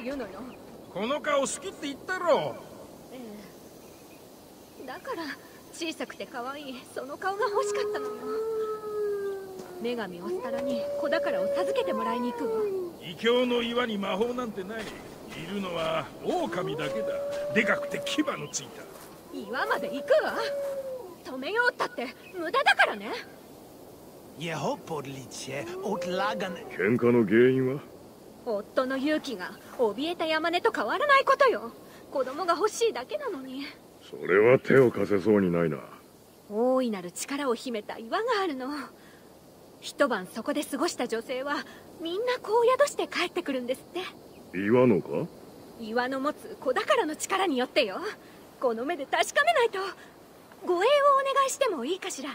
言うのよ。 この顔好きって言ったろ。 ええ、だから小さくて可愛いその顔が欲しかったのよ。女神オスタラに子宝を授けてもらいに行くわ。 異教の岩に魔法なんてない。いるのは狼だけだ。でかくて牙のついた。 岩まで行くわ。止めようったって無駄だからね。 喧嘩の原因は？ 夫の勇気が怯えた山根と変わらないことよ。子供が欲しいだけなのに。 それは手を貸せそうにないな。 大いなる力を秘めた岩があるの。一晩そこで過ごした女性はみんな子を宿して帰ってくるんですって。 岩のか？ 岩の持つ子宝の力によってよ。この目で確かめないと。護衛をお願いしてもいいかしら。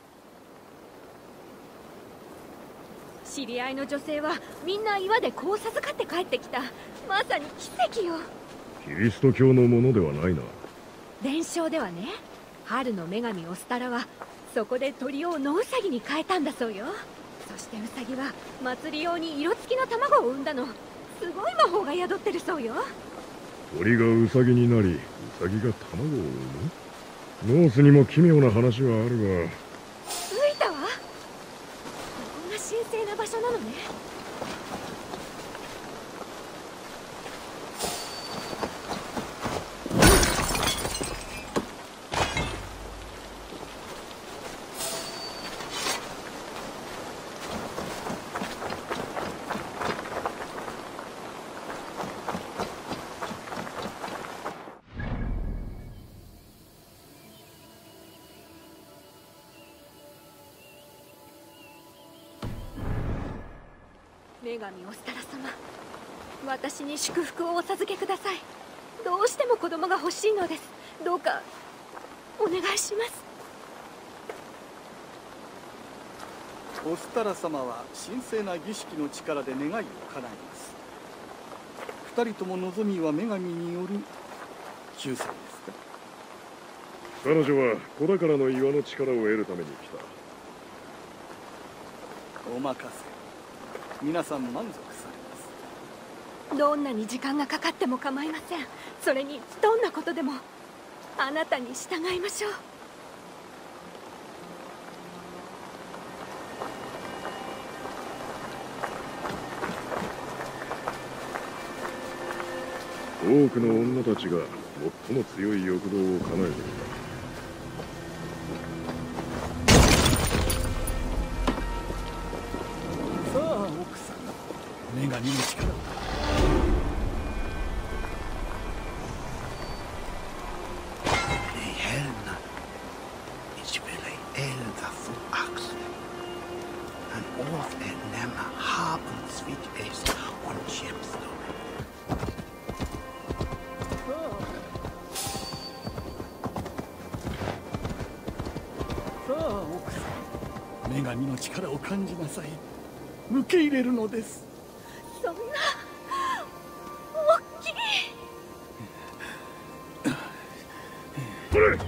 知り合いの女性はみんな岩で子を授かって帰ってきた。まさに奇跡よ。 キリスト教のものではないな。 伝承ではね、春の女神オスタラはそこで鳥を野ウサギに変えたんだそうよ。そしてウサギは祭り用に色付きの卵を産んだの。すごい魔法が宿ってるそうよ。 鳥がウサギになり、ウサギが卵を産む？ノースにも奇妙な話はあるが。 着いたわ。ここが神聖な場所なのね。女神オスタラ様、私に祝福をお授けください。どうしても子供が欲しいのです。どうかお願いします。 オスタラ様は神聖な儀式の力で願いを叶えます。二人とも望みは女神による救済ですか？ 彼女は子宝の岩の力を得るために来た。 お任せ。皆さん満足されます。どんなに時間がかかっても構いません。それにどんなことでもあなたに従いましょう。多くの女たちが最も強い欲望を叶えている。 さあ奥さん、女神の力を。さあ奥さん、女神の力を感じなさい。受け入れるのです。 う。そんな大きい。 これ